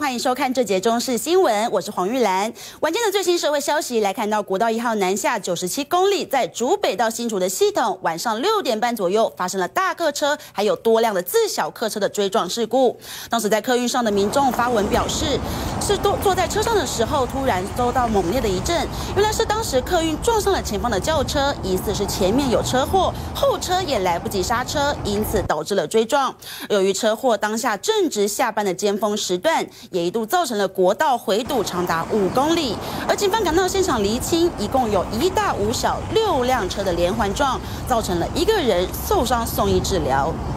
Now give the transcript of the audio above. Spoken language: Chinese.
欢迎收看这节中视新闻，我是黄玉兰。晚间的最新社会消息来看到，国道1号南下97公里，在竹北到新竹的系统，晚上6点半左右发生了大客车还有多辆的自小客车的追撞事故。当时在客运上的民众发文表示，是坐在车上的时候突然遭到猛烈的一震，原来是当时客运撞上了前方的轿车，疑似是前面有车祸，后车也来不及刹车，因此导致了追撞。由于车祸当下正值下班的尖峰时段，也一度造成了国道回堵长达5公里。而警方赶到现场厘清，一共有1大5小6辆车的连环撞，造成了1个人受伤送医治疗。